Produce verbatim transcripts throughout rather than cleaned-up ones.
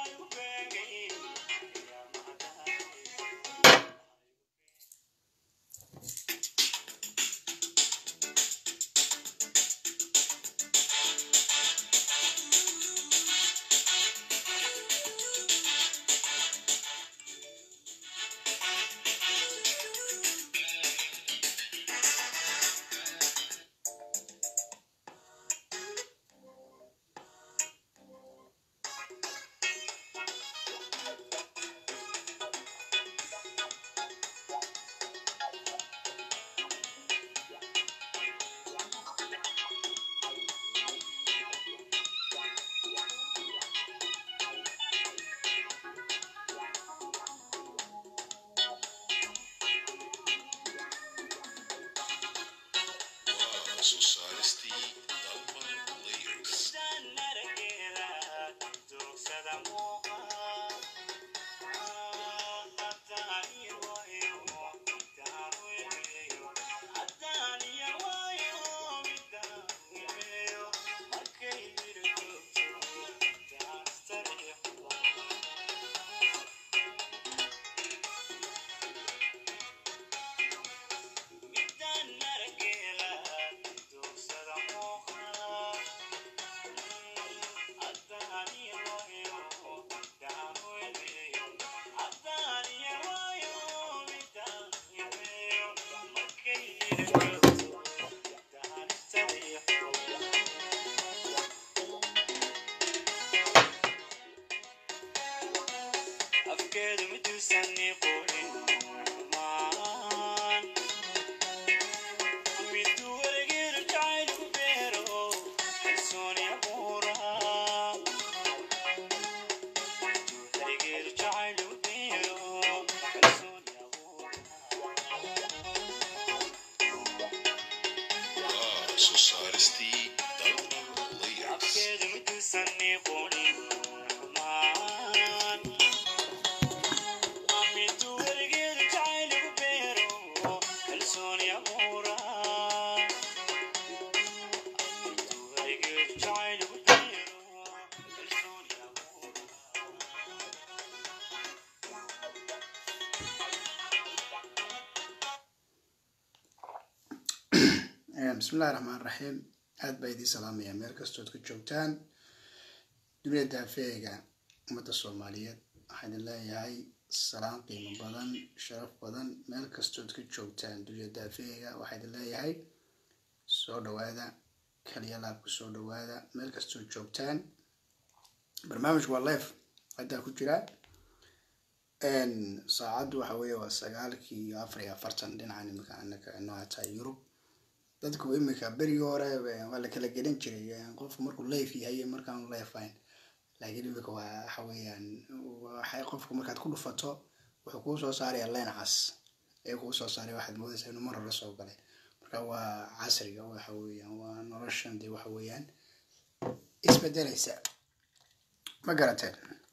بسم الله الرحمن الرحيم aad baa idin salaamaya meel kastood ku joogtaan dunida afeega ummadda Soomaaliyeed waxaan leeyahay salaam qiimo badan sharaf badan meel kastood ku joogtaan dunida afeega waxaan leeyahay soo dhawaada kaliya laab ku soo dhawaada meel kastood joogtaan barnaamijku waa live hadda ku jira een saacadu waxa weeye waa sagaalkii iyo afar iyo afartan dhinacan imika anaka nooca Yurub dadku imika bari hore waa la kala gelin jiray qofku markuu live yahay markaan live ahayn laakiin imika waa waxa weeyaan waxay qofku markaad ku dhufato wuxuu ku soo saarayaa line cas ee ku soo saaray waxaad moodaysaa inuu mar la soo galay marka waa casriga waxa weeyaan waa noloshan dii waxa weeyaan isbedelaysa ma garateen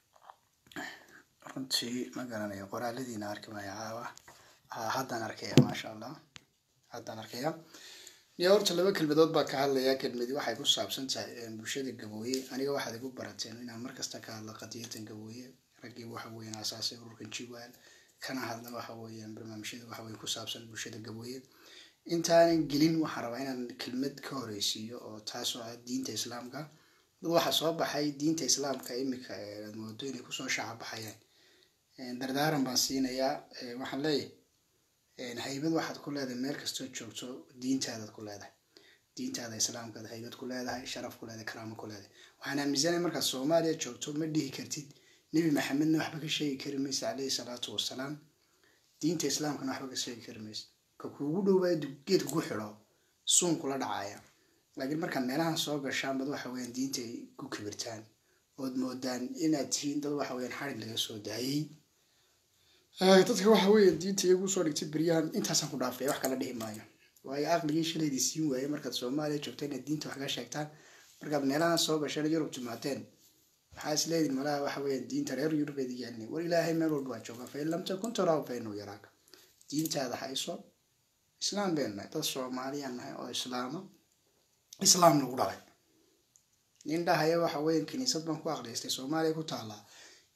runtii ma garanayo qoraaladiina arkimaya caawa haddaan arkaya ma sha Allah haddaan arkaya يا ورت لما كلمة ضد بك هلا يا كلمة دي واحد يقص عبسنت بوشة الجبوية أنا واحد يقول برتين أنا مركز تكال قضية الجبوية رجي وحوي أنا أساسي وركن شوال كان هذا وحوي برنامج هذا وحوي يقص عبسنت بوشة الجبوية أنت أنا جلين وحربين كلمة كوريسية أو تاسو دين الإسلام كا واحد صوب حي دين الإسلام كإمك الموضوع يقصون شعب حيان دردارم بسينا يا وحلي إن هيبد واحد كل هذا المركز تشوفه دين هذا كل هذا دين هذا الإسلام كذا هيبد كل هذا شرف كل هذا كرامة كل هذا وأنا ميزان مركز الصومالي تشوفه مديه كرتيد نبي محمد نحبك الشيء كرميس عليه الصلاة والسلام دين الإسلام كان نحبك الشيء كرميس كقولوا بعد جيت جحرة صون كل دعاية لكن مركز ملاه صوب الشام بدو حوين دين تي كوكبرتان ود مودان إن تين دو حوين حرق لجسود هاي dadka waxa weeye diinta iyagu soo dhigtay bariyahan intaas aan ku dhaafay wax kala dhihi maayo waayo aqligii shileedii siin waayay markaad Soomaaliya joogtay in diinta wax ka sheegtaan markaad meelaha soo gashay Yurub timaateen waxa isleedin malaha waxa weeye diinta reer Yurub ee yaalni war Ilaahay meel walba jooga fa lam takun taraw fa inuu yaraaka diintaada hayso islaam beenna dad Soomaaliyan ah oo islaama islaam lagu dhalay ninda haya waxa weeye kiniisad baan ku aqriistay Soomaaliya ku taala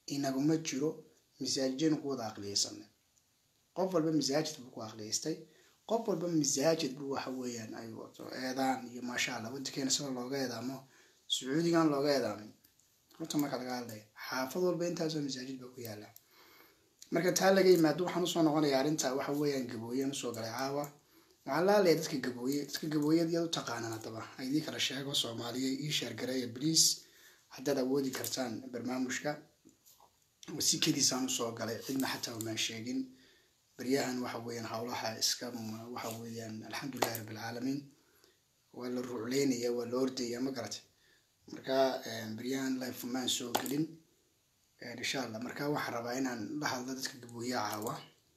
inaguma jiro masaajideen ku wada aqliyeysan qof walba masaajid buu ku aqliyeystay qof walba masaajid buu waxa weeyaan ay wato eedaan iyo maasha Allah wadkeena sida looga eedaamo Sacuudigan looga eedaamay runta marka laga hadlayo xaafad walba intaas oo masaajid baa ku yaala marka taa laga yimaado waxaan u soo noqonayaa arinta waxa weeyaan gabooyeen soo galay caawa waxaan la leeyahay dadka gabooye dadka gabooyada iyadu taqaanaan hadaba aydii kala sheego Soomaaliya ii share gareeya please haddaad awoodi kartaan barnaamijka wasiikadiisaan u soo galay cidna xataa uma sheegin بريان وحويان حولها إسكام وحويان الحمد لله رب العالمين ولا الرعلين يا ولا أردي يا مقرت مركا بريان لا يفهمان سو قلين إن شاء الله مركا وحربين عن لحظة ذاتك قبوية عوا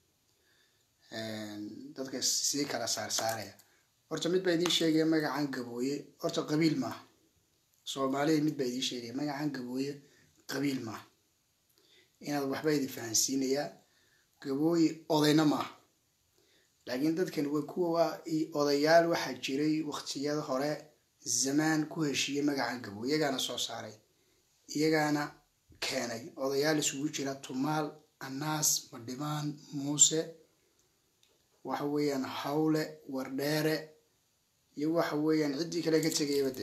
ذاتك سيك على صار سارية أرتا مد بيدي شيء ما عن قبوية أرتا قبيل ما صومالي مد بيدي شيء ما عن قبوية قبيل ما إن هذا وحبيدي فانسينيا gabooyi odayna ma laakiin dadkan way kuwa odayaal waxa jiray waqtiyada hore zaman ku heshiiyay magacan gabooyi iyagana soo saaray iyagana keenay odayaal isugu jira tumaal annaas madhimaan muuse waxa weeyaan hawle wardheere iyo waxa weeyaan cidii kale ka tagay bade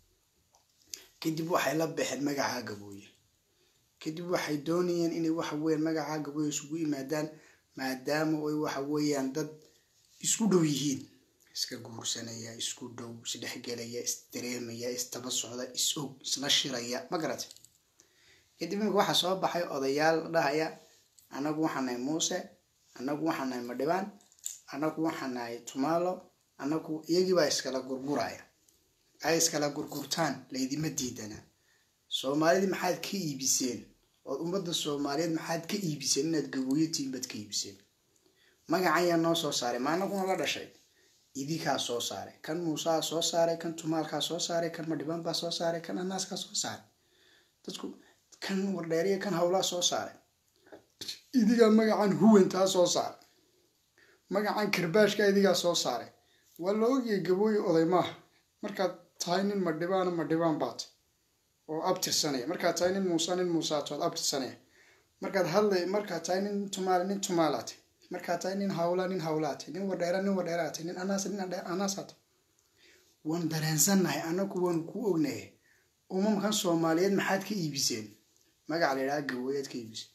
kadib waxay la bixin magaca gabooyi kadib waxay doonayeen inay waxa weeyaan magaca gabooyi isugu yimaadaan maadaama ay waxa weeyaan dad isku dhow yihiin iska guursanaya isku dhow saddex galaya istreemaya istaba socda isoo isla shiraya magarat kadib waxa soo baxay odayaal dhahaya anagu waxaanay muuse anagu waxaanay madhibaan anagu waxaanay tumaalo anagu iyagii baa iskala gurguraya ay iskala gurgurtaan leedima diidana Soomaalida maxaad ka iibiseen oo ummadda Soomaaliyeed maxaad ka iibiseen inaad gabooyo tiimbad ka iibiseen magacan noo soo saaray maana kuna la dhashay idinka soo saaray kan Muuse soo saaray kan Tumaalka soo saaray kan Madhibaan baa soo saaray kan Annaas ka soo saaray dadku kan wardheeriye kan hawla soo saaray idiga magacan huwanta soo saaray magacan kirbaashka idiga soo saaray waloogi gabooyo oday ma marka tahay nin Madhibaan Madhibaan baad oo abtirsanaya marka tahay nin Muuse nin Muuse tood abtirsanaya marka hadlay marka tahay nin Tumaal nin Tumaalaat marka tahay nin hawla nin hawlaat nin wardheera nin wardheeraat nin Annaas nin Annaasaat wan dareensanahay anagu wan ku ognahay umamkan Soomaaliyeed maxaad ka iibiseen magac la yiraahdo gabooyad ka iibiseen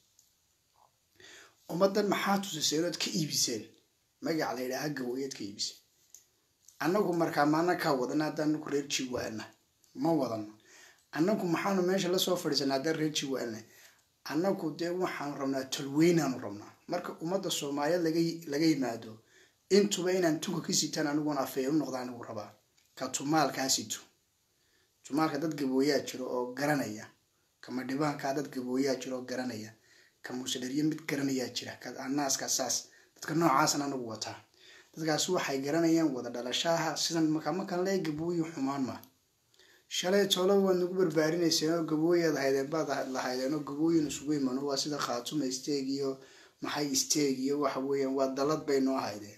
ummadan maxaad tusayeen ka iibiseen magac la yiraahdo gabooyad ka iibiseen anagu marka maana ka wadana dan ku reer jiwaana ma wadano anagu maxaanu meesha la soo fadhiisanaa dad reer jiwaana anagu de waxaan rabnaa talweynaan rabnaa marka ummadda Soomaaliyeed laga laga yimaado intuba inaan tuka ka sitaan anigu afeeyo noqdaan ugu rabaa ka tumaalkaasitu tumaalka dad gabooyaa jiro oo garanaya kama dhibaanka dad gabooyaa jiro oo garanaya ka muusdariye mid garanaya jira ka Annaaska saas dadka noocaasna anigu wataa dadkaas waxay garanayaan wada dhalashaha sidan marka ma kan leey gabooyo xumaan ma shalay tolo waan ugu barbaarinaysaa gabooyada haydeen baad lahaydeen oo gabooyin isugu imaano waa sida khaatuma isteegiyo maxay isteegiyo waxa weeyaan waa dalad bay noo haydeen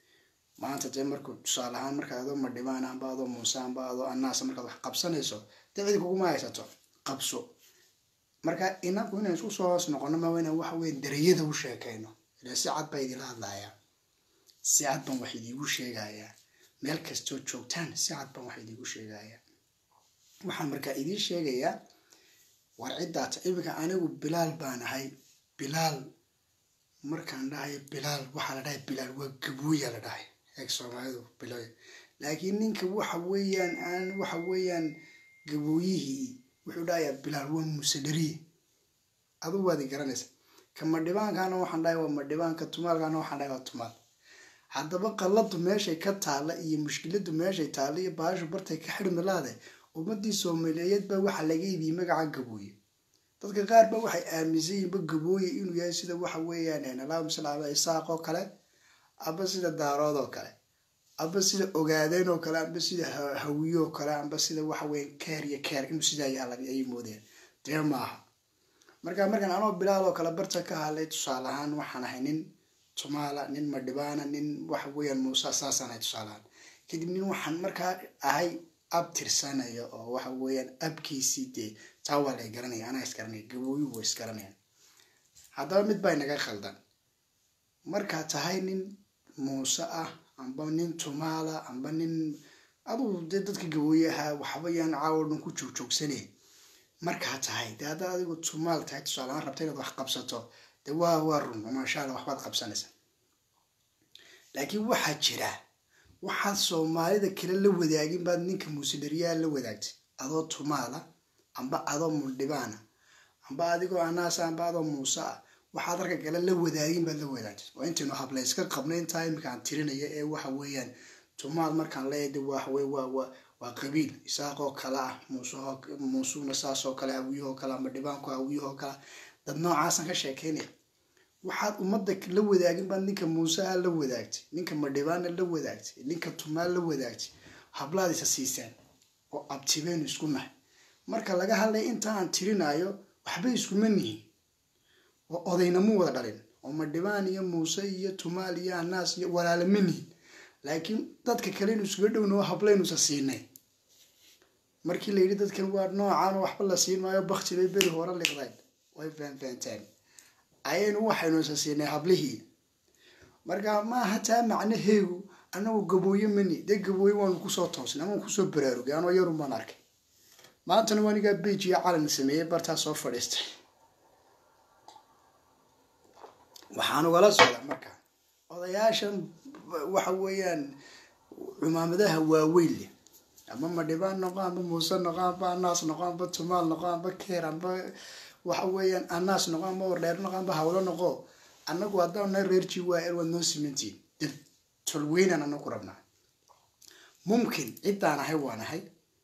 maanta tii markuu tusaalahaan marka aad ma dhibaan aan baado Muuse aan baado Annaas marka wax qabsanayso dacwad kugu ma haysato qabso marka inagu inaan isku soo hoos noqono ma weeyna waxa weyn dareyada u sheekayno ila si cad bay idin hadlaaya si cad baan wax idigu sheegaya meel kasto joogtaan si cad baan wax idigu sheegaya waxaan marka idin sheegaya war cidaata imika anigu Bilaal baan ahay Bilaal markaan dhahay Bilaal waxa la dhahay Bilaal waa gabooya la dhahay eeg Soomaalidu Bilaal laakiin ninka waxa weeyaan aan waxa weeyaan gabooyihii wuxuu dhahay Bilaal waa musadari adu waad garanaysa kama dhibaankaana waxaan dhahay waa madhibaanka Tumaalkaana waxaan dhahay waa Tumaal haddaba qaladu meeshay ka taala iyo mushkiladu meeshay taala iyo baashu bartay ka xirmalaade ummadii Soomaaliyeed baa waxa laga iibiyay magaca gabooyi dadka qaar baa waxay aaminsan yihiin gabooyi inuu yahay sida waxa weeyaan Allahumma salli ala Isaaq oo kale aba sida Daarood oo kale aba sida Ogaadeen oo kale aba sida Hawiyo oo kale aba sida waxa weeyaan Keer iyo Keer inuu sida yahay ay moodeen deemaha marka markan anoo Bilaal oo kale barta ka halay tusaalahaan waxaan ahay nin Tumaala nin Madhibaana nin waxa weeyaan Muuse saasan ay tusaalahaan kadib nin waxaan marka ahay abtirsanayo oo waxa weeyaan abkiisii de taawale garanay ana is garanay gabooyu way is garanayaan haddaba mid baa inaga khaldan markaa tahay nin muuse ah amba nin tumaala amba nin aduu dee dadka gabooye ahaa waxba yaan caawa dhan ku joogjoogsanay markaa tahay dee haddaad adigu tumaal tahay tusaalehaan rabta inaad wax qabsato dee waa waa run maasha allah waxbaad qabsanaysa laakiin waxaa jira waxaad soomaalida kale la wadaagin baad ninka muuse dhariyaa la wadaagtay adoo tumaala amba adoo muldhibaana amba adigoo anaasa amba adoo muuse ah waxaad arka kale la wadaagin baad la wadaagtay waa intaynu habla iska qabnay intaa iminkaan tirinaya ee waxa weeyaan tumaal markaan leeyahay waa waa waa waa qabiil isaaqoo kale ah muusoo muusuna saasoo kale awiyahoo kale ama dhibaanku awiyahoo kale dad noocaasan ka sheekeynaya waxaad ummadda la wadaagin baad ninka muuse ah la wadaagtay ninka madhibaana la wadaagtay ninka tumaal la wadaagtay hablaad isa siiseen oo abtibeen isku nahay marka laga hadlay inta aan tirinayo waxba iskuma nihin oo odayna mu wada dhalin oo madhibaan iyo muuse iyo tumaal iyo anaas iyo walaala ma nihin laakiin dadka kale inuu isuga dhowno hablaynu isa siinay markii la yidhi dadkan waa noocaan waxba la siin maayo bakti bay beri hore liqday way faanfaanteen ayaynu waxaynu isa siinay hablihii marka ma hataa macnaheegu anagu gabooye mani dee gabooye waanu kusoo toosnay ama kusoo baraarugay anoo yarun baan arkay maantana waanigaa beej iyo calan sameeyey bartaa soo fadhiistay waxaan ugala socdaa marka odayaashan waxa weeyaan cumaamadaha waaweyn leh ama madhibaan noqo amba muuse noqo amba anaas noqo amba tumaal noqo amba keer amba waxa weeyaan anaas noqo amba wardheer noqo amba hawlo noqo annagu haddaan na reer jiwaa'il waad noo simantiin dib tolweynaan anagu rabnaa mumkin ciddaan ahay waan ahay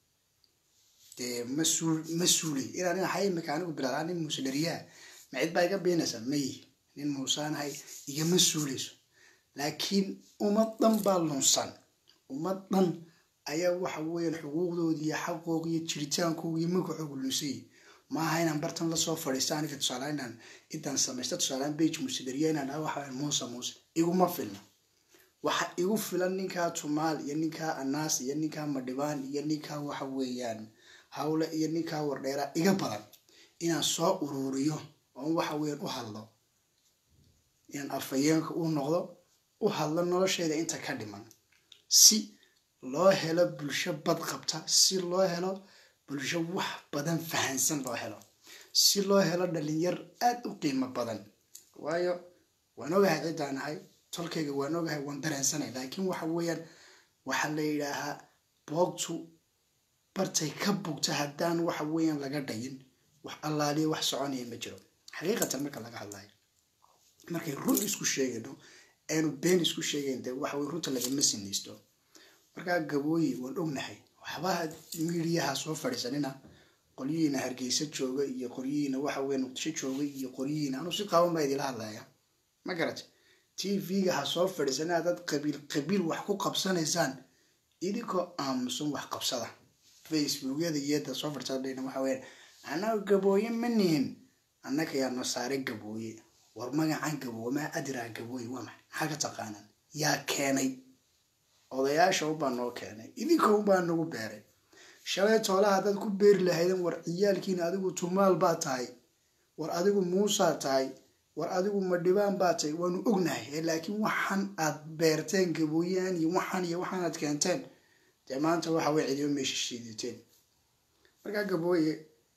dee mas-uul mas-uulay inaan ahay imika anigu bilaad nin muuse dhariyaa ma cid baa iga beenaysa may nin muusaan ahay igama suulayso laakiin ummad dhan baa lunsan ummad dhan ayaa waxa weeyaan xuquuqdoodii iyo xaqooga iyo jiritaankooga iyo magacooga lunsay maaha inaan bartan lasoo fadhiista aniga tusaale inaan intaan samaysta tusaaleaan bage muuse dhariyaa inaan dhaha waxa muuse muuse iguma filna waxa igu filan ninkaa tumaal iyo ninkaa anaas iyo ninkaa madhibaan iyo ninkaa waxa weeyaan hawle iyo ninkaa wardheera iga badan inaan soo ururiyo oon waxa weeyaan u hadlo inaan afayeenka u noqdo u hadlo nolosheeda inta ka dhiman si loo helo bulsho bad qabta si loo helo bulsho wax badan fahansan loo helo si loo helo dhalinyar aad u qiimo badan waayo waan ogahay ciddaan ahay tolkayga waan ogahay waan dareensanay laakiin waxa weeyaan waxaa la yidhaahaa boogtu bartay ka bugta haddaan waxa weeyaan laga dhayin wax allaaliya wax soconaya ma jiro xaqiiqatan marka laga hadlayo markay run isku sheegayno aanu been isku sheegayn dee waxa way runta lagama sinaysto markaa gabooyi waan ognahay waxbaha miidiyaha soo fadhiisanina qolyihiina hargeysa jooga iyo qolyihiina waxa weeye muqdisho jooga iyo qolyihiina anu si qaawan baa idila hadlaya ma garat t v-ga ha soo fadhiisanaa dad qabiil qabiil wax ku qabsanaysaan idinkoo aamusan wax qabsada facebookyada iyada soo fadhiisanayna waxa weeye anaga gabooye ma nihin annaka yaa noo saaray gabooye war magacan gabooye maa adiraa gabooye waa maxay maxaa ka taqaanaan yaa keenay odayaasha ubaa noo keenay idinka ubaa nagu beeray shalay toolaha dad ku beeri lahaydan war ciyaalkiina adigu tumaal baa tahay war adigu muusaa tahay war adigu madhibaan baa tahay waanu ognahay laakiin waxaan aad beerteen gabooyaan iyo waxaan iyo waxaan aad keenteen dee maanta waxa way cidiyo meesha shiiditeen markaa gabooye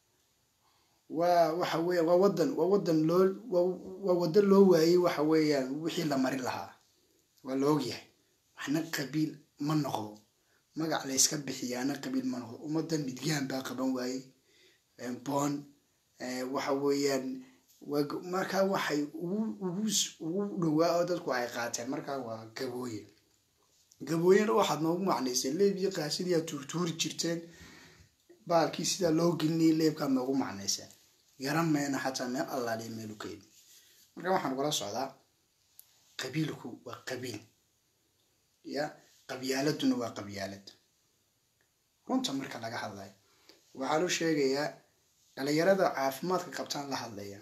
waa waxa weeye waa wadan waa wadan loo waa wadan loo waayey waxa weeyaan wixii la marin lahaa waa la ogyahay waxna qabiil ma noqdo magac la iska bixiyaana qabiil ma noqdo ummadan midgaan baa qaban waayey boon waxa weeyaan markaa waxay ugu ugu dhowaa oo dadku ay qaateen markaa waa gabooye gabooyena waxaad noogu macnaysay leeb iyo qaasidii aad tuurtuuri jirteen baalkii sidaa loo gelinayay leebkaad noogu macnaysay garan mayna xataa meel allaaliya meel u keeni markaa waxaan ugala socdaa qabiilku waa qabiil ya qabyaaladuna waa qabyaalad runta marka laga hadlayo waxaan u sheegayaa dhalinyarada caafimaadka qabtaan la hadlaya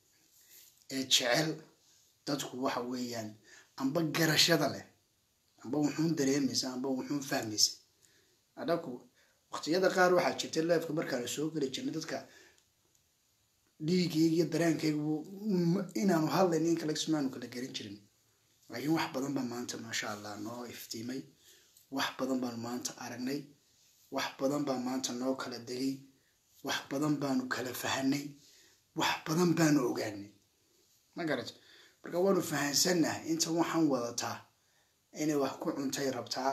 ee jecel dadku waxa weeyaan amba garashada leh amba wuxuun dareemaysa amba wuxuun fahmaysa adaku waqtiyada qaar waxaa jirtay leefka markaan soo geli jirnay dadka dhiigayga iyo dareenkaygu inaanu hadlayn in kale ismaanu kala garan jirin laakiin wax badan baa maanta maasha allah noo iftiimay wax badan baanu maanta aragnay wax badan baa maanta noo kala degay wax badan baanu kala fahanay wax badan baanu ogaanay ma garat marka waanu fahansannahay inta waxaan wadataa inay wax ku cuntay rabtaa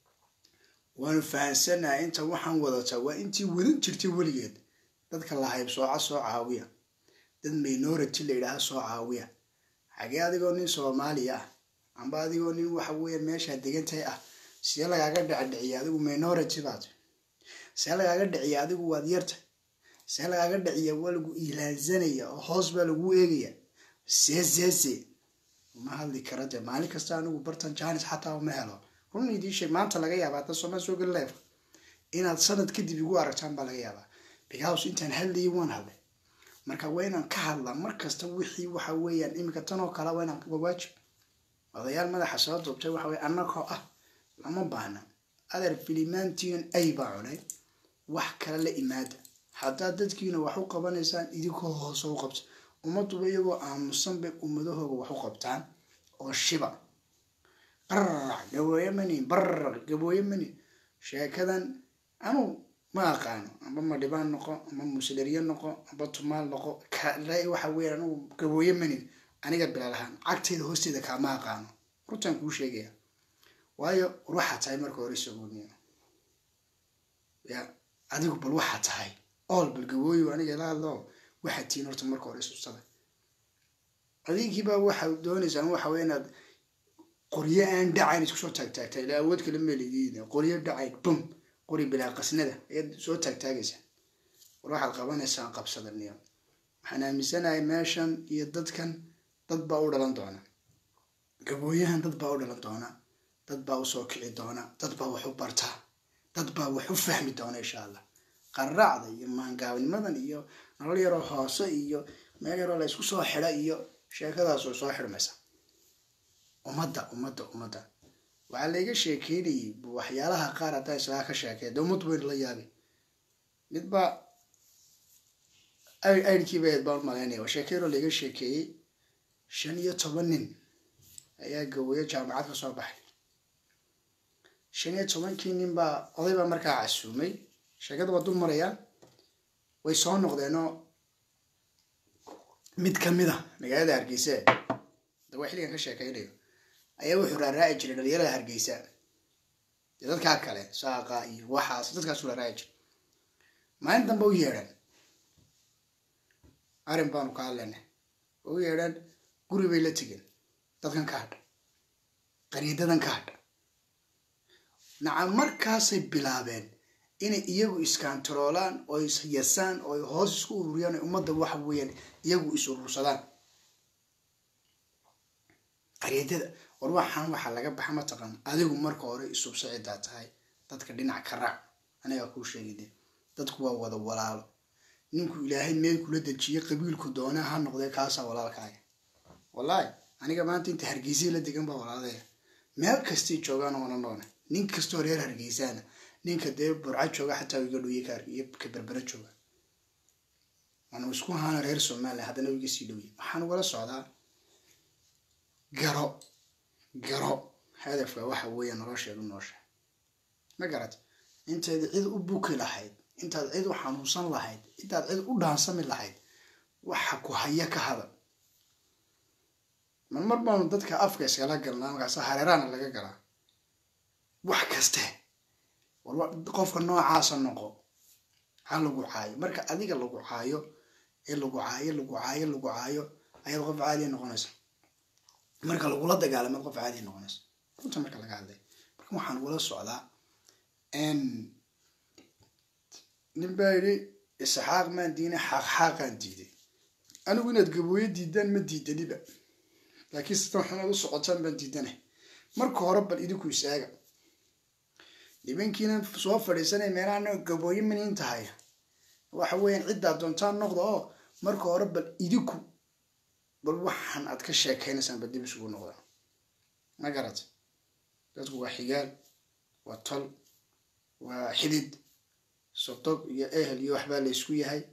waanu fahansannahay inta waxaan wadataa waa intii wadan jirtay weligeed dadka la hayb sooca soo caawiya dad minority la yidhaaha soo caawiya xagee adigoo nin Soomaaliya ah amba adigoo nin waxa weeye meesha degantahay ah si lagaaga dhacdhiciyo adigu minority baad si lagaaga dhiciyo adigu waad yarta si lagaaga dhiciyo waa lagu ilaansanaya oo hoos baa lagu eegaya seesese ma hadli karade maalin kasta anigu bartan jaanis xataa uma helo runii diishay maanta laga yaabaa dad Soomaali soo gal leef inaad sanad kadib igu aragtaan baa laga yaabaa because intaan hadlay waan hadlay marka waynan ka hadla mar kasta wixii waxa weeyaan imika tan oo kala waynan waajib wadayaal madaxa soo doobtay waxa weey annako ah lama baahna adar filimantiin ay baacunay wax kala la imaada hadaa dadkiina wax u qabanaysaan idinkoo hoos u qabta ummadu iyagoo aamusan bay ummadahooda wax u qabtaan oo shiba qarrac gabooyamani barr gabooyamani sheekadan anu ma aqaano amba ma dhibaan noqo ama muslimiin noqo amba tumaal noqo kale waxa weeyaan uu gabooyamani aniga bilaalahan cagteeda hoosteeda ka ma aqaano runtan ku sheegaya waayo ruuxa tahay marka hore suuqniyo ya adigu bal waxa tahay all bal gabooyo aniga la hadlo waxa tiin horta marka hore suuqsada adigiiba waxa doonaysan waxa weeyaan qoryo aan dhacayn isku soo taagtaagtay ilaa awood kale meelidiina qoryo dhacay bum qori bilaa qasnada ee soo taagtaagaysa waxaad qabanaysaa qabsadaniyo waxaan aaminsanahay meeshan iyo dadkan dad baa u dhalan doona gabooyahan dad baa u dhalan doona dad baa u soo kici doona dad baa wax u barta dad baa wax u fahmi doona insha Allah qarraacda iyo maangaawnimadan iyo nolol yar oo hoose iyo meel yar oo la isku soo xidha iyo sheekadaas oo soo xidhmaysa umada umada umada waxa laga sheekeeyay waxyaalaha qaar aad isla ka sheekay dawmad weyn la yaabay midba ay ay kiibeed baan malaynaya sheekeero laga sheekeeyay shan iyo toban nin ayaa gawaya jaamacad ka soo baxay shan iyo toban kii nin baa odayba markaa casuumay sheekada wadu maraya way soo noqdeenoo mid kamida magaalada Hargeysa dawa xiligan ka sheekaynayo ayaa wuxuu raaraaci jiray dhalinyarada Hargeysa dadka kale saaqa iyo waxaas dadkaas la raaci jiray maalin dambe u yeeran arin baan ka hadlaynaa u yeeran guri bay la tageen dadkan ka hadh qariidadan ka hadh nacam markaasay bilaabeen inay iyagu iskantaroolaan oo is yasaan oo hoos isku ururiyaan ummadda waxa weeyaan iyagu is urursadaan qariidada war waxaan waxa laga baxay ma taqaan adigu marka hore isub saaciida tahay dadka dhinac ka raac aniga ku sheegay dadku waa wada walaalo ninku ilaahay meel kula dajiyay qabiilku doona ha noqday kaasa walaalkaaga wallahi aniga maanta inta Hargeysa la degan baa walaalaya meel kasta joogaan oo noona nin kasto reer Hargeysana ninka dee burca jooga xataa iga dhooyay kaar iyo ka berbera jooga ana isku haana reer Soomaaliya hadana iga sii dhooyay waxaan wala socdaa garo garo hadafka waxa weeye nolosheedu noosha ma garad intaad cid u buki lahayd intaad cid u xanuunsan lahayd intaad cid u dhaansami lahayd waxa ku haya ka hada man mar baan dadka afka iskala galnaa markaas hareerana laga galaa wax kaste war qofka noocaas noqo hal lagu caayo marka adiga lagu caayo ee lagu caayo lagu caayo lagu caayo ayaad qof caadi noqonaysa marka lagu la dagaalamo qof caadi noqonaysa runta marka laga hadlay marka waxaan wala socdaa en nimbayri isxaaq man diina xaq xaqan diiday anigu inaad gabooyo diidan ma diidaniba laakiin sidoo xun u socotaan baan diidanay marka hore bal idinku isaaga nimankiina soo fadhiisanay meelaha gabooyo min tahay waxa weeyaan cid doontaan noqdo oo marka hore bal idinku bal waxan aad ka sheekaynaysan badib isugu noqdo ma garad dadku waa xigaal waa tol waa xidid sodog iyo ehel iyo waxba la isku yahay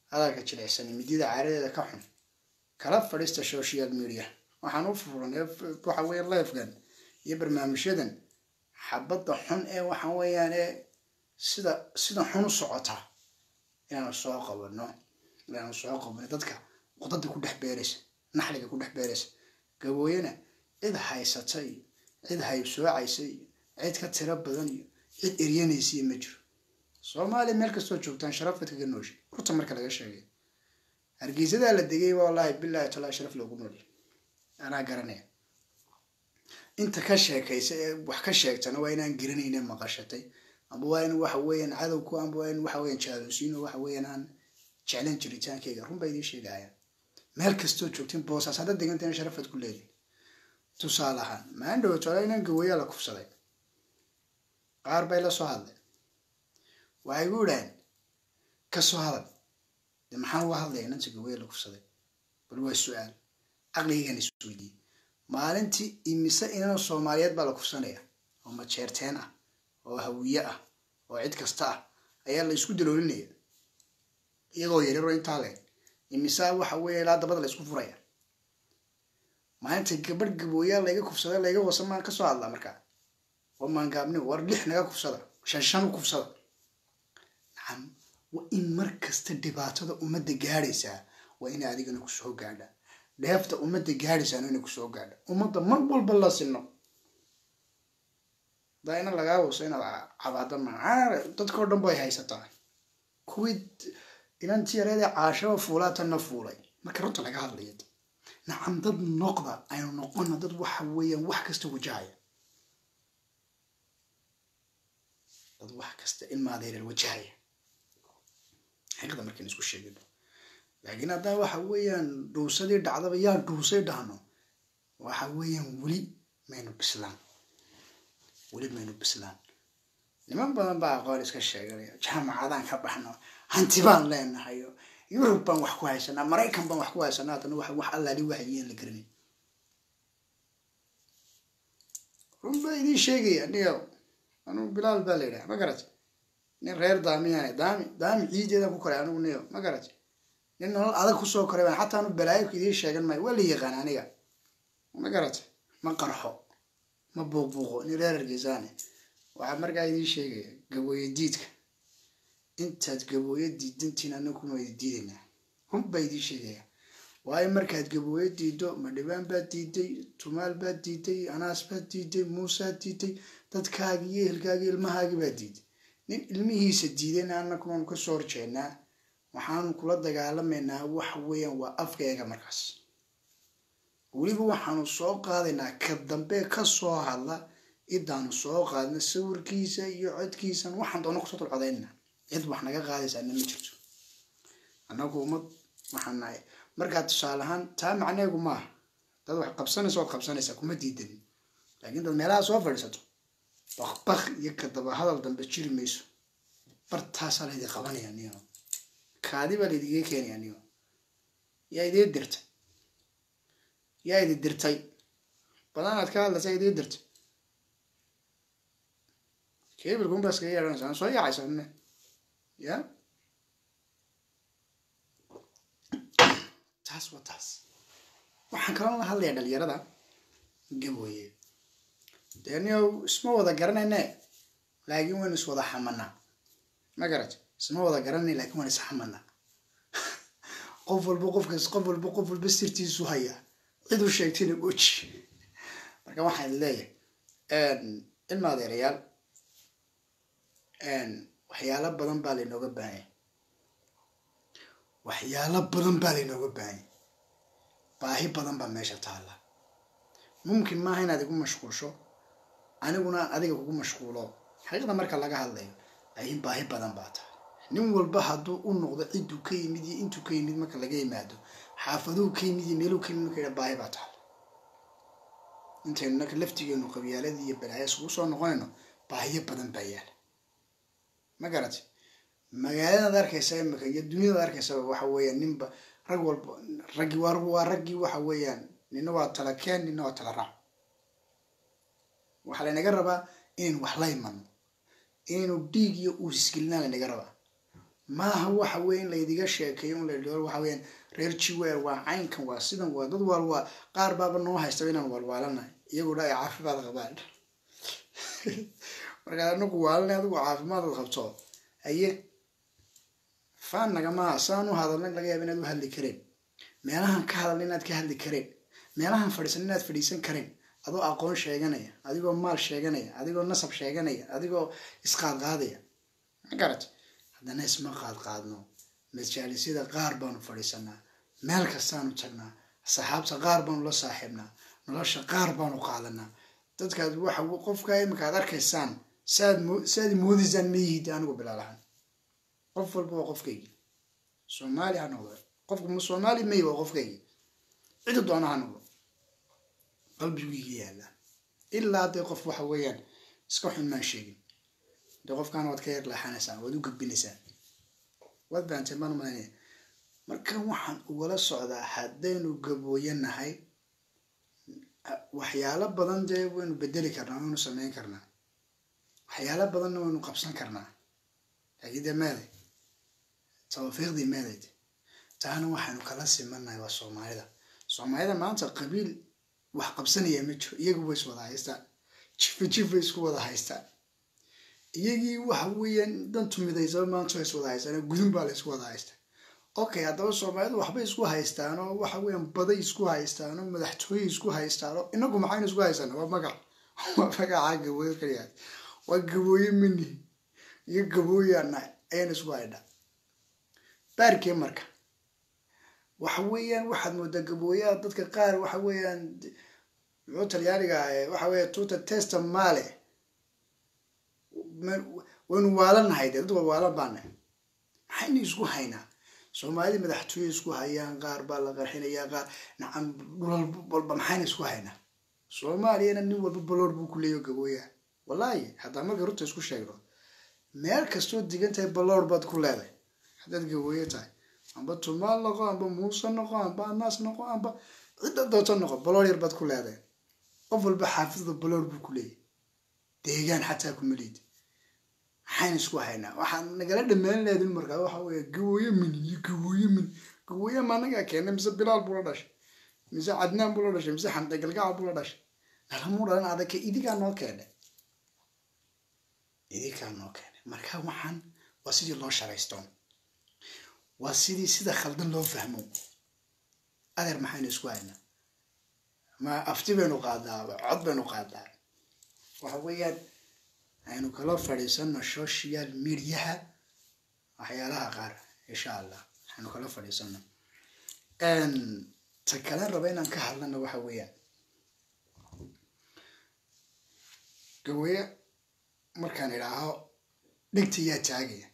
hadalka jilicsan midida caaradeeda ka xun kala fadhiista social media waxaan u furanay waxa weeyaan live-gan iyo barnaamijyadan xabadda xun ee waxa weeyaan ee sida sida xun u socota inaan soo qabano inaan soo qabano dadka qodada ku dhex beeraysa naxliga ku dhex beeraysa gabooyana cid haysatay cid hayb soocaysay cid ka tira badan iyo cid eryanaysa ma jiro Soomaali meel kastoo joogtaan sharafad kaga nooshi runta marka laga sheegay hargeysada la degay wallahi billahi taala sharaf loogu nooli ana garanay inta ka sheekaysa wax ka sheegtana waa inaan garanayna maqashatay amba waa in waxa weeyaan cadow ku amba waa in waxa weeyaan jaalusiino waxa weeyaan aan jeclan jiritaankayga run bay idin sheegayaan meel kastoo joogtiin boosaas hadda degantaan sharafad ku leeyahay tusaalahan maan dhaw tolay inaan gawaya la kufsaday qaar bay la soo hadlay waxay ugu dhayn ka soo hadal de maxaan uga hadlaya inanta gawaya la kufsaday bal waa su'aal aqligaygan isweydiiyey maalintii imise inaan Soomaaliyeed baa la kufsanaya oo ma jeerteen ah oo hawiye ah oo cid kasta ah ayaa la isku daloolinaya iyagoo yaryar intaa leh imise waxa weeye la dabada la isku furaya maalinta gabadh gabooya laga kufsaday laga wasamaan ka soo hadla markaa oo maan gaabni war lix naga kufsada shan shan kufsada naam wa in markasta dhibaatada umada gaaraysa waa in adigana ku soo gaadha dheefta umada gaaraysa inay ku soo gaadha umada mar walba la sino daayna laga wasa in cabaada macaan dadka dhan bay haysataa kuwid inantii yareeda caasho fuulaatana fuulay marka runta laga hadlayo nacam dad noqda aynu noqon dad waxa weeyaan wax kasta wajahaya dad wax kasta in ma adeer wajahaya xaqda markii isku sheegay laakiin hadda waxa weeyaan dhuusadii dhacdaba yaa dhuusay dhahno waxa weeyaan wali maynu bislaan wali maynu bislaan niman badan baa aqoon iska sheeganaya jaamacadan ka baxno hanti baan leenahay Yurub baan wax ku haysanaa Mareykan baan wax ku haysanaa tan wax wax alla li waxyeen la garanay runba idin sheegay aniga anu bilaal baa leeyahay ma garat nin reer daamiyaan daami daami ciideeda ku koray anigu neeyo ma garat nin nolol adag ku soo koray xataa anu balaayo idin sheegan may wali yaqaan aniga ma garat ma qarxo ma buuqbuuqo ni reer argeysane waxa markaa idin sheegay gabooye diidka intaad gabooye diidantiin anagu ma diidina hum bay idin sheegay waay markaad gabooye diido ma dhibaan baa diiday tumaal baa diiday anaas baa diiday muusa diiday dadkaaga iyo ehelkaaga ilmahaaga baa diiday nin ilmihiisa diidayna anagu waan ka soo horjeednaa waxaan kula dagaalameynaa wax weeyaan waa afkayga markaas waliba waxaanu soo qaadaynaa ka dambe ka soo hadla idaanu soo qaadna sawirkiisa iyo codkiisa waxaan doona ku soo tolcadayna cid wax naga qaadaysa ma jirto anagu umad waxaan nahay marka tusaalahan taa macneegu ma dad wax qabsanayso qabsanaysa kuma diidan laakiin dad meelaha soo fadhiisato baq baq iyo ka daba hadal dambe jiri mayso bartaas la idin qabanaya niyo kaadi baa idin keenaya niyo yaa idin dirtay yaa idin dirtay badan aad ka hadlaysaa idin dirtay كيف بس كي يعني صويا عشان يا تاس وتاس waxaan kala hadlayaa dhalinyarada gabooye daniel isma wada garanayna laakiin waan is wada xamana ma garat isma wada garanay laakiin waan is xamana qof walba qofkaas qof walba qof walba sirtiisu haya cid u sheegtay gooji marka waxaan leeyahay een ilma adeerayaal een waxyaalo badan baa leenoga baahay waxyaalo badan baa leenoga baahay baahi badan baa meesha taala mumkin ma hayna adigu mashquulsho aniguna adiga kugu mashquulo xaqiiqda marka laga hadlayo ay baahi badan baa taala nin walba haduu u noqdo cid uu ka yimid iyo intuu ka yimid marka laga yimaado xaafaduu ka yimid meeluu ka yimid ka baahi baa taala intayna laftigeenu qabiyaaladii iyo balaayas ugu soo noqonayno baahi badan baa yaal ma garat magaalada arkaysa imka iyo dunida arkaysa waxa weeyaan ninba rag walba rag war waa rag waxa weeyaan nina waa tala keen nina waa tala raac waxa la naga rabaa in wax la iman inuu dhiig iyo uu iskilnaa la naga rabaa maaha waxa weyn la idiga sheekeeyo la dhawr waxa weyn reer jiweer waa caynkan waa sidan waa dad wal waa qaar baaba noo haysta inaan walwaalana iyagu dhaay caafimaad qabaan marka anagu waalna adigu caafimaad qabto aye faan naga ma saanu hadalna laga yaabin inaad u hadli kareen meelahan ka hadal inaad ka hadli kareen meelahan fadhiisan inaad fadhiisan kareen adoo aqoon sheeganaya adigoo maal sheeganaya adigoo nasab sheeganaya adigoo isqaad qaadaya garat haddana isma qaad qaadno majaalisida qaar baanu fadhiisanaa meel kastaanu tagnaa saxaabta qaar baanu la saaxiibnaa nolosha qaar baanu qaadanaa dadkaad waxa qofka imika aad arkaysaan saad saad moodisaan meeyid anigu bilaalahan qof walba waa qofkaygi Soomaali ha noqdo qofku ma Soomaali meey waa qofkaygi cid doona ha noqdo qalbigiiga yaala ilaa de qof waxa weeyaan iska xun ma sheegin de qofkan wad ka yar laxanaysaa wad u gudbinaysaa wad baantay man maane marka waxaan wala socdaa hadaynu gabooyanahay waxyaalo badan de waynu bedeli karnaa waynu sameyn karnaa waxyaalo badan waynu qabsan karnaa agida meelay tawfiiqdi meelay taana waxaanu kala simanahay waa Soomaalida Soomaalida maanta qabiil wax qabsanaya ma jiro iyagu way soo wada haystaan jifa jifa isku wada haystaan iyagii waxa weeyaan dan tumidaysa maanta way soo wada haystaan gudun baa la isku wada haystaa okay hadaba Soomaalidu waxba isku haystaan oo waxa weeyaan baday isku haystaan oo madaxtooy isku haystaan inagu maxaynu isku haystaan waa magac waa magaca gabooyo kaliya waa gabooyo mini iyo gabooyana ayaan isku haydaa baarkee marka waxa weeyaan waxaad moodaa gabooyaa dadka qaar waxa weeyaan wuxuu talyaaniga waxa weeyaan tuuta testa male waynu waalanahay dad waalan baana maxaynu isku haynaa Soomaali madaxtooy isku hayaan qaar baa la qarxinayaa qaar nacam dhul walba maxaynu isku haynaa Soomaaliyana nin walba baloor buu ku leeyahay gabooyaa wallahi hadaa marka runta isku sheegno meel kasto digantay baloor baad ku leedahay hadad gabooyo tahay amba tumaal noqo amba muusa noqo amba naas noqo amba cid doonto noqo baloor yar baad ku leedahay qof walba xaafidda baloor buu ku leeyahay deegaan xataa ku maleed waxaan isku haynaa waxaan nagala dhamaan leedin marka waxa weeye gabooyo min iyo gabooyo min gabooyo ma naga keenay mise bilaal buu la dhashay mise cadnaan buu la dhashay mise xamda galgacal buu la dhashay nalamu dhalan adaka idiga noo keenay idiga noo keenay marka waxaan waa sidii loo sharaysto waa sidii sida khaldan loo fahmo adeer maxaynu isku haynaa ma afti baynu qaadaa cod baynu qaadaa waxa weeyaan aynu kala fadhiisano social media waxyaalaha qaar insha Allah aynu kala fadhiisano een ta kala raba inaan ka hadlano waxa weeyaan gabooyo markaan ilaaho dhigtiya taagaya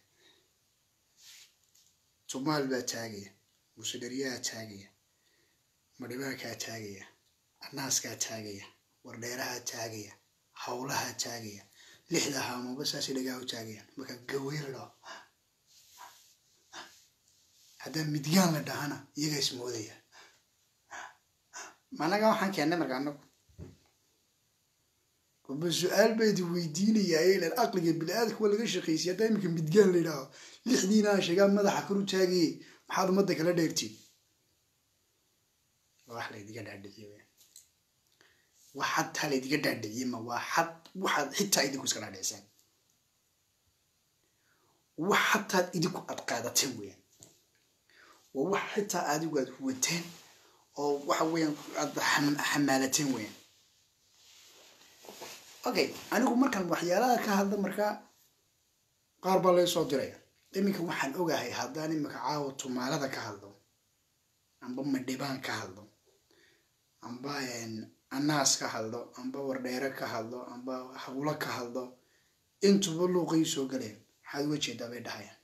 tumaal baa taagaya musadariyaa taagaya madhibaa ka taagaya anaaska taagaya wardheeraha taagaya hawlaha taagaya lixda haamo basaasi dhagaa u taagayaan marka gabooyo la hada midgaan la dhahana iyaga ismoodaya managa waxaan keenay marka anagu kuba su'aal baydi weydiinaya aylan aqliga bilaadanka wala laga shaqeysay hada imika midgaan la yiraahdo lixdiina sheegaa madaxa kor u taagay maxaad umada kala dheertay wax la idiga dhaadhiyay waxaad hal idiga dhaadhiyay ma waxaad waxaad xitaa idinku iska dhaadhaysan waxaad idinku adqaadatay weeyaan waa wax xitaa adigu aad wateen oo waxa weeyaan aad xamaalateen weeyaan okay anigu markaan waxyaalaha ka hadla marka qaar baa la soo diray iminka waxaan ogahay haddaan imika caawo tumaalada ka hadlo amba madhibaan ka hadlo amba anaas ka hadlo amba wardheere ka hadlo amba hawlo ka hadlo intuba luuqay soo galeen waxaad uga jeedaa bay dhahayaan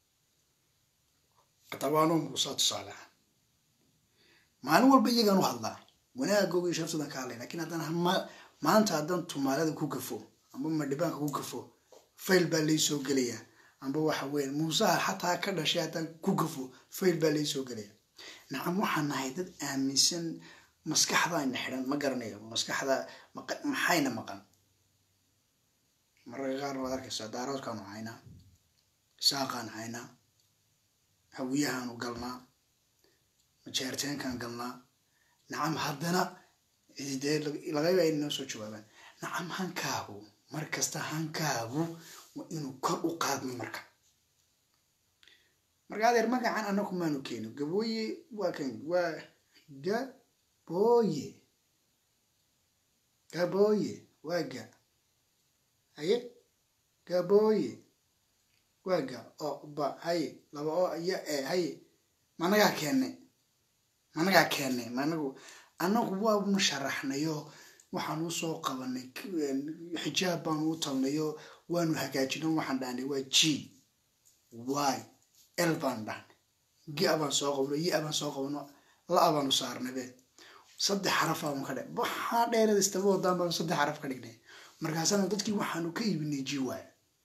qatabaano muusa tusaale maalin walba iyagaan u hadlaa wanaagooga sharaftadan ka hadlay laakiin haddana maanta haddaan tumaalada ku gafo amba madhibaanka ku gafo fayl baa lay soo gelaya amba waxa weyn muusaha xataa ka dhashay haddaan ku gafo fayl baa lay soo gelaya nacam waxaan nahay dad aaminsan maskaxda in xiran ma garanayo maskaxda maxayna maqan mararka qaar wada arkaysa daaroodkaan hayna saaqaan hayna hawiyahaanu galnaa majeerteenkan galnaa nacam haddana dee laga yaabaa inay noo soo jawaabaan nacam hankaagu mar kasta hankaagu waa inuu kor u qaadmo marka marka adeer magacan annagu maanu keeno gabooye waa kan waa gabooye gabooye waa ga haye gabooye waa ga oo ba haye laba oo ya ee haye managaa keennay managaa keennay managu annagu waa ma sharaxnayo waxaan u soo qabanay xijaab baan u talnayo waanu hagaajino waxaan dhahnay waa g y l baan dhahnay g abaan soo qabno y abaan soo qabno la abaan u saarnabe saddex xaraf aan ka dhig waxa dheerada istaba wadaan baan saddex xaraf ka dhignay markaasana dadkii waxaanu ka iibinay g y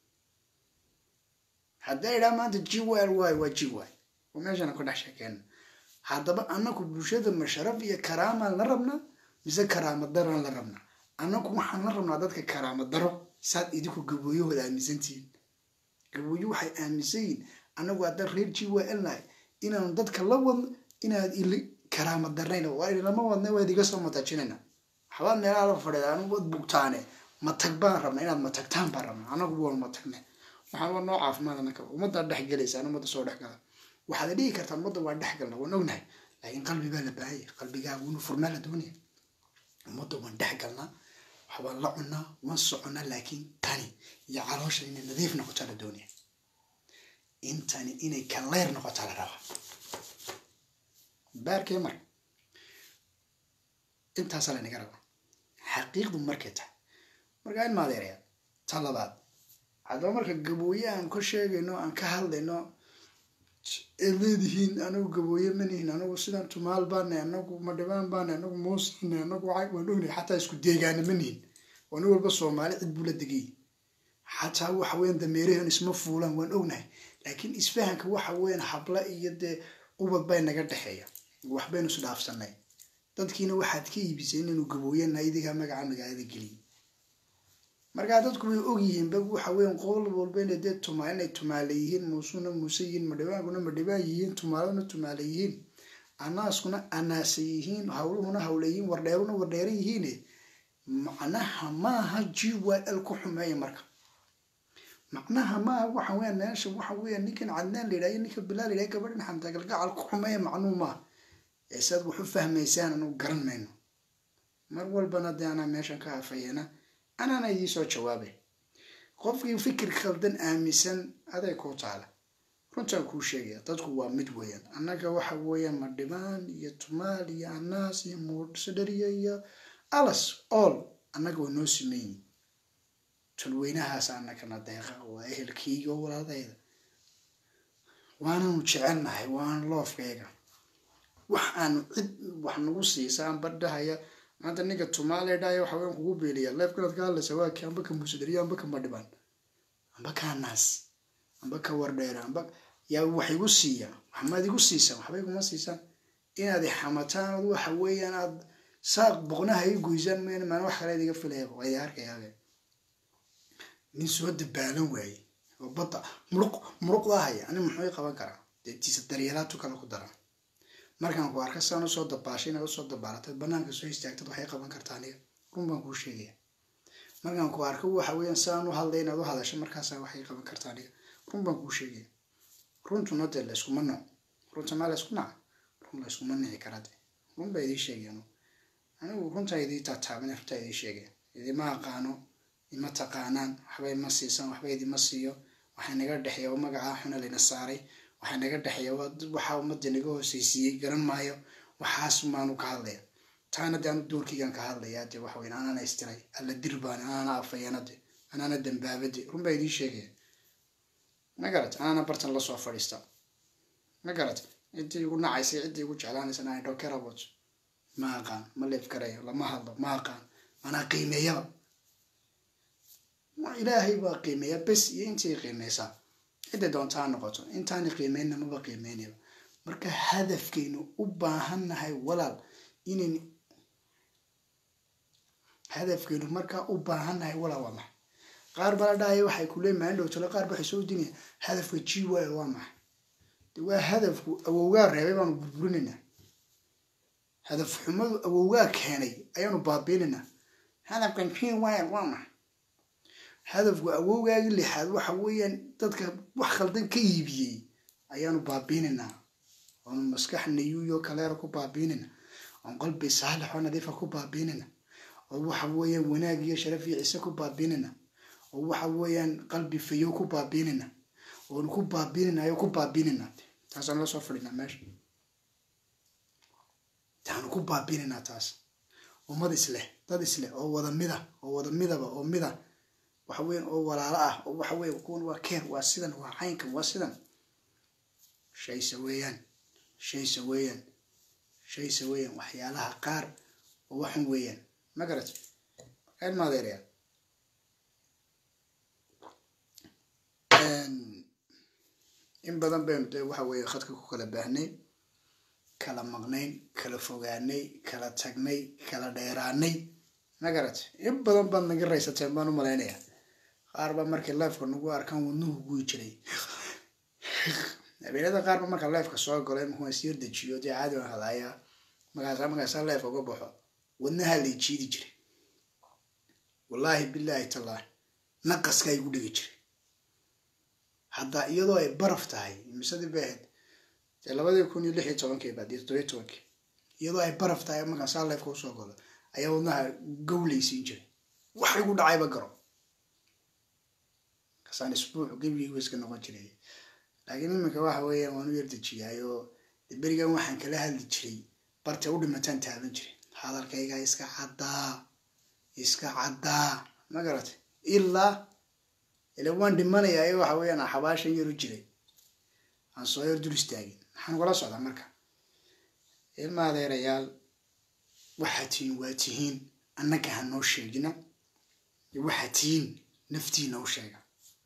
hadday dhaa maanta g y y waa g y oo meeshana ku dhex sheekeen haddaba annagu bulshada ma sharaf iyo karaama la rabnaa mise karaama daro la rabnaa annagu waxaan la rabnaa dadka karaama daro saad idinku gabooyahooda aaminsantihiin gabooyo waxay aaminsan yihiin annagu hadda reer g y l nahay inaanu dadka la wadno inaad ili karaama darnayna waa lama wadna waa idiga soo matajinayna waxbaad meelaha la fadhiida anigu wad bugtaane matag baan rabnaa inaad matagtaan baan rabnaa annagu waan matagne waxaan waa noo caafimaad annaka ummadda dhex gelaysaan ummadda soo dhex gala waxaad dhihi kartaa ummadda waa dhex galna waan ognahay laakiin qalbigaa la baahaya qalbigaagu inuu furnaa la doonaya ummadda waan dhex galnaa waxbaan la cunaa waan soconaa laakiin tani iyo caloosha inay nadiif noqotaa la doonaya intani inay kaleer noqotaa la rabaa baarkee marka intaasaa laynaga rabaa xaqiiqdu markay tahay markaa in maadeeraya ta labaad haddaba marka gabooye aan ka sheegayno aan ka hadlayno eed leedihiin anagu gabooye manihin anagu sidan tumaal baanay anagu madhibaan baanay anagu muusanay anagu waan ognay xataa isku deegaana manihin oo nin walba soomaali cid buu la degay xataa waxa weeyaan dameerahan isma fuulaan waan ognahay laakiin isfahanka waxa weeyaan habla iyo dee ubad bay naga dhexeeya wax baynu is dhaafsanay dadkiina waxaad ka iibisay inuu gabooyana idiga magaca magaalada geliyo marka dadku way og yihiin bag waxa weeyaan qowl walba inay dee tumaa inay tumaaleeyeen muusuna muusayiin madhibaaguna madhibaayihiin tumaaluna tumaaleeyeen anaaskuna anaasayihiin hawluhuna hawleeyiin wardheeruna wardheerayihiin macnaha maaha g y l ku xumeeya marka macnaha maaha waxa weeyaan meesha waxa weeyaan ninkan cadnaan la yidhaayo ninka bilaal la yidhaayo gabadhan xamta galgacal ku xumeeya macnuu maaha eesaad wuxu fahmaysaan anu garan mayno mar walbana dee anaa meeshan ka hafayana anana idii soo jawaabay qofkii fikir khaldan aaminsan aday kuu taala runtaan kuu sheegaya dadku waa mid weeyaan annaga waxa weeyaan madhibaan iyo tumaal iyo anaas iyo muudsadhariya iyo alas all annaga waa noo simeeyin tulweynahaas annagana deeqa waa ehelkiyga walaadayda waananu jecelnahay waan loofkayga wax aan cid wax nagu siisaan badhahaya maanta ninka tumaale dhaaya waxa weeyaan kugu beeliya leef galad ka hadlaysa waa kii amba ka muusadhariya amba ka madhibaan amba ka anaas amba ka wardheera amba yaa wax igu siiya waxmaad igu siisaan waxba iguma siisaan inaad xamataan waxa weeyaan aad saaq boqnaha ay goysaan meen maan wax kale idiga filaya way arkayaabe nin soo dabaalan waayay oo badda muruq muruqda haya ani muxuu qaban karaa deetiisa daryeelaatu kala ku dara markaan ku arka saan soo dabaashay oo soo dabaalatay banaanka soo istaagtay waxay qaban kartaa aniga run baan ku sheegaya markaan ku arko waxa weeyaan saan u hadlayna oo hadasho markaas waxay qaban kartaa aniga run baan ku sheegaya runtuna de la isku manno runta ma la isku naa run la isku manni karade run bay idin sheegayaan anigu runta idin taataabana runta idin sheegay idin ma aqaano ima taqaanaan waxbay ma siisan waxbay idin ma siiyo waxay naga dhaxeeyo magaca xuna leena saaray waxay naga dhaxeeyo waxa ummadda naga hoosaysiiyay garan maayo waxaas maanu ka hadlaya taana daan doorkiigan ka hadlaya de wax weyn aanana istiray alla dirbaan aanana afayeenade aanana dambaabade run bay idin sheegay magarat aanana bartan la soo fadhiista magarat intii ugu nacaysay cidii ugu jeclaanaysa inay dhokera wad ma aqaan ma leef karayo lama hadlo ma aqaan ana qiimeeyo ma ilaahay baa qiimeeya bas iyo intii qiimeysa cid doontaa noqoto intaan qiimeeyna ma qiimeeyna marka hadafkeenu u baahanahay walaal inaan hadafkeenu marka u baahanahay walaal waa qaar bala dhaay waxay ku leeyahay dhow tala qaar waxay soo dinay hadafka g y waa ma وهدف أوجار ربيبان بربريننا هدف حمد أوجار كاني أيانو بابيننا هذا كان فين وايد وانا هدف أوجار اللي حد وحويا تذكر وحخلدين كيبي أيانو بابيننا ومسكح نيويو كلاركو بابيننا عن قلبي صالح ونظيف كو بابيننا وحويا وناجي شرفي عيسى كو بابيننا وحويا قلبي فيو كو بابيننا ونكو بابيننا يو كو بابيننا تاس أنا صفرنا ماشي تانو كو بابيننا تاس وما دسله تدسله أو وذا مذا أو وذا مذا أو مذا وحويا أو ولا لا أو وحويا يكون وكير واسدا وعينك واسدا شيء سويا شيء سويا شيء سويا وحيالها قار ووحن ويا ما قرأت هل ما ذي ريال إن بدن بيمت وحوي خدك كلا بهني كلا مغنين كلا فوقاني كلا تجني كلا ديراني نقرت إن بدن بدن نقر رئيس تيمانو ملانية قاربا مرك اللايف كنوجو أركان ونوه بويجري نبينا ده قاربا مرك اللايف كسؤال قلنا هو يصير دجيو دي عادي وهلايا مقاسا مقاسا اللايف وقبحه ونها اللي يجي دجري والله بالله تالله نقص كي يقول يجري hadda iyadoo ay baraf tahay misadi baad labada kun iyo lix iyo toban baad todoba iyo toban iyadoo ay baraf tahay marka saaleef ku soo galo ayaa wadnaha gowleysiin jiray wax igu dhacay ba garo kasaan isbuuc gabiga iska noqon jiray laakiin iminka waxa weeyaan waan u yardajiyayo berigan waxaan kala hadli jiray barta u dhimataan taaban jiray hadalkayga iska caddaa iska caddaa ma garatay ilaa إلى وان دمانة يا أيوة حوي أنا حباش يرجلي عن صغير دولستاجي حن ولا صعد أمريكا إلما هذا رجال وحتين واتين أنك هنوشي جنا وحتين نفتي نوشي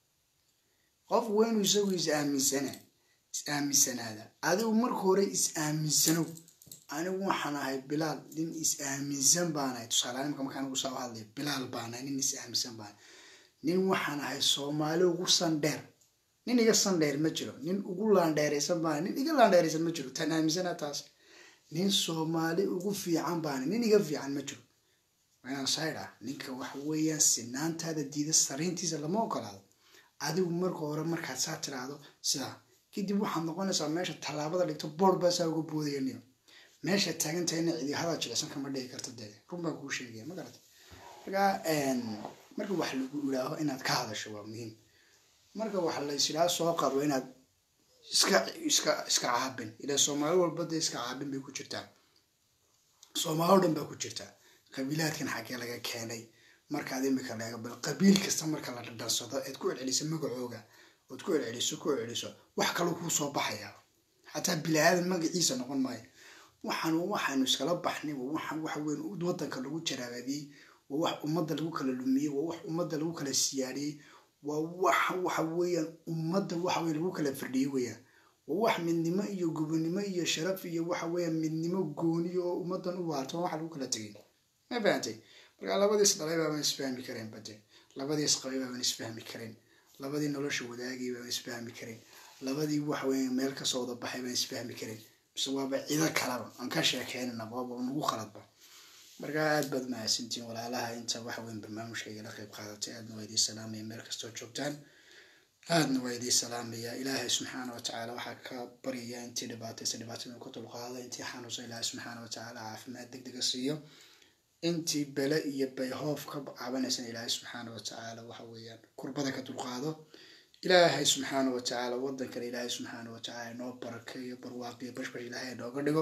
قف وين يسوي إسامي سنة إسامي سنة هذا هذا عمر كوري إسامي سنة أنا وحنا هاي بلال دين إسامي زنبانا تصالحين كم كانوا يسووا هذا بلال بانا دين إسامي زنبانا nin waxaan ahay Soomaali ugu sandheer nin iga sandheer ma jiro nin ugu laandheeraysan baan nin iga laandheeraysan ma jiro tan aaminsana taas nin Soomaali ugu fiican baan nin iga fiican ma jiro waan sayra ninka wax weeyaan sinaantaada diida sariintiisa lama ogolaado adigu marka hore markaad saa tiraado sida kadib waxaad noqonaysaa meesha talaabada dhigto board baa saa ugu boodaynayo meesha taagan tahay in cidi hada jilicsan kama dhigi karto deed run baan kuu sheegay ma garatay marka een marka wax lagu ilaaho inaad ka hadasho waa muhiim marka wax la isla soo qabo inaad iska iska iska caabin ila Soomaali walba iska caabin bay ku jirtaa Soomaali dhan baa ku jirtaa qabiilaadkan xagee laga keenay marka aad imika laga bal qabiil kasta marka la dhansado eed ku celceliso magacooga oo ku celceliso ku celceliso wax kale ku soo baxaya hatta bilaadan magaciisa noqon maayo waxaan waxaan iskala baxnay waxaan wax weyn u wadanka lagu jaraabay وواح أمضى لو كلا لمية وواح أمضى لو كلا سياري وواح واح ويا أمضى واح ويا لو كلا فردي ويا وواح من نما يجوب نما يشرف يا واح ويا من نما جوني وأمضى نوارت واح لو كلا تجين ما بعدي برا لا بدي استغلبها من إسفهم كريم بدي لا بدي استغلبها من إسفهم كريم لا بدي نلش وداعي من إسفهم كريم لا بدي واح ويا ملك صودا بحي من إسفهم كريم بس هو إذا كلام أنكشف كأنه نبغى ونبغى خلط به marka aad bad ma asintiin walaalaha inta wax weyn barnaamijkayga la qayb qaadatay aadna weydii salaamay meel kasta joogtaan aadna weydii salaamay ilaahay subhanahu wa ta'ala waxa ka bariyaa intii dhibaataysan dhibaatada ku tulqaaday intii xanuunsan ilaahay subhanahu wa ta'ala caafimaad degdeg siiyo intii bala iyo bayhoof ka cabanaysan ilaahay subhanahu wa ta'ala waxa weeyaan kurbada ka tulqaado ilaahay subhanahu wa ta'ala wadanka ilaahay subhanahu wa ta'ala noo barakeeyo barwaaqiyo bashbash ilaahay nooga dhigo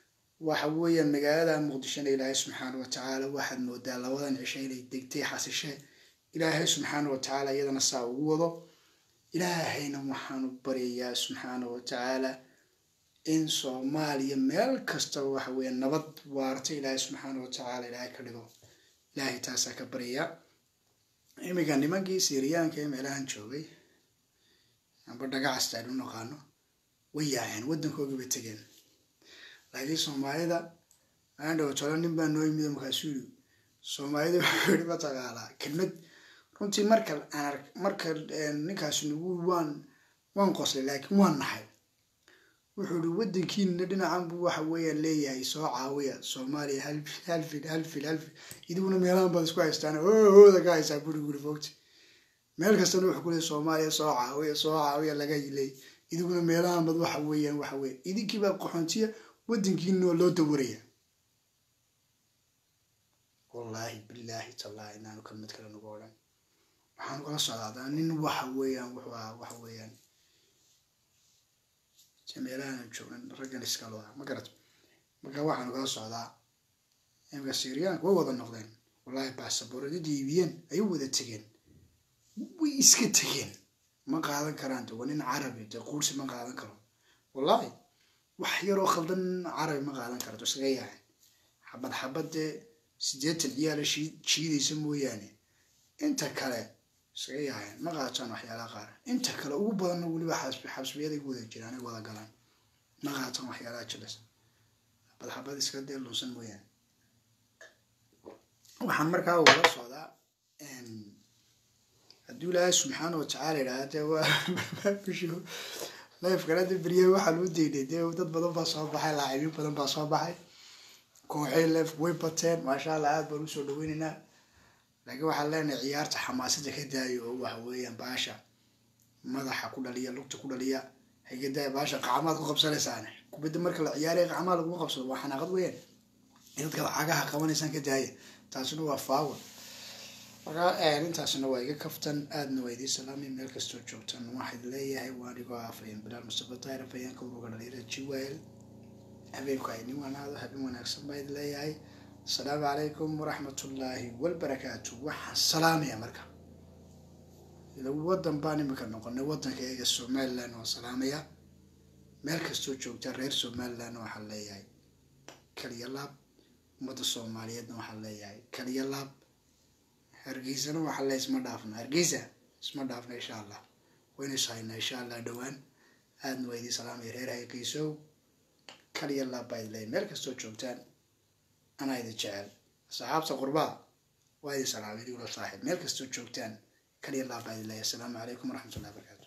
وحويا مجالا مقدشين إلهي سبحانه وتعالى واحد مودا لوضن عشين دقتي حاسشة إلهي سبحانه وتعالى يدنا ساوضه إلهي نمحن بريا سبحانه وتعالى إن صوماليا مال كستر وحويا نبض وارتي إلهي سبحانه وتعالى إلهي كله إلهي تاسا كبريا إمي كان نمجي سيريان كيم إلهان شوي أنا بدأ عستعدون نقانو وياهن ودن كوجي بتجين لكن Soomaalida aan oo tolan nin baan nooy midam ka suuli Soomaalida waxay ba tagaala kelmad runtii marka aan marka ninkaas nagu waan waan qoslay laakiin waan nahay wuxuu wadankiina dhinacan buu waxa weeyaan leeyahay soo caawiya Soomaaliya hal hal fil hal fil hal fil iduguna meelahan baad isku haystaan oo hooda ka haysaa buri guri fogti meel kastana wuxuu ku leeyahay Soomaaliya soo caawiya soo caawiya laga yilay iduguna meelahan baad waxa weeyaan waxa weey idinkiiba qoxontiya wadankiina loo dawaraya wallahi billahi tallahi inaanu kalmad kale nagu oran waxaan kula socdaa nin waxa weeyaan waxa weeyaan جميلان جوان رجل إسكالوا ما قرأت ما قواحد نقول صعدا إما سيريان هو وضع النقدين والله بس بورد ديبيان أيوة ذا تجين ويسكت تجين ما قاعدين كرانتو ونين عربي تقول سما قاعدين كران والله وحيرو خلدن عربي ما قاعدين كرانتو سريع حبد حبد سجيت الديار شيء شيء يسموه يعني أنت كلا سريع ما قاعدين وحياة قارة أنت كلا أوبا نقول بحسب حسب يدي يقول الجيران ولا قلان ما قاعدين وحياة جلس حبد حبد يسكت اللي يسموه يعني وحمر كاو ولا صعدا إن الدولة سبحانه وتعالى لا توا بشو لا يفكر هذا بريه واحد ودي ده وده بدن بصابح لاعبين بدن بصابح كوحيل لف ويبتين ما شاء الله عاد بروسو دويننا لكن واحد لنا عيارة حماسة كده يو وهويا باشا ماذا حكوا لي لقطة كل لي هي كده باشا قعمات وقبص لسانه كبد مركل عيارة قعمات وقبص وحنا قد وين يذكر حاجة كمان إنسان كده taasina waa faawo marka ee intaasina waa iga kaftan aadna weydi salaami meel kasto joogtan waxaad leeyahay waanigo afayeen bilal mustafa tayra fayeen ka uga dhaliira jiweel habeenku ay nin wanaado habeen wanaagsan baad leeyahay assalaamu calaykum waraxmatullaahi walbarakaatu waxa salaamaya marka ila wadan baan imika noqonay wadanka eega Soomaaliland oo salaamaya meel kasto joogtan reer Soomaaliland waxa leeyahay kaliya laab umada Soomaaliyeedna waxa leeyahay kaliya laab hargeysana waxa la isma dhaafna hargeysa isma dhaafna insha Allah wayna shayna insha Allah dhawaan aadna waydi salaam reer hargeyso kaliya laab bay leeyahay meel kasto joogtaan ana idin jecel saxaabta qurba way salaamay wala saaxiib meel kasto joogtaan kaliya laab bay leeyahay assalaamu calaykum waraxmatullaahi wabarakaatuh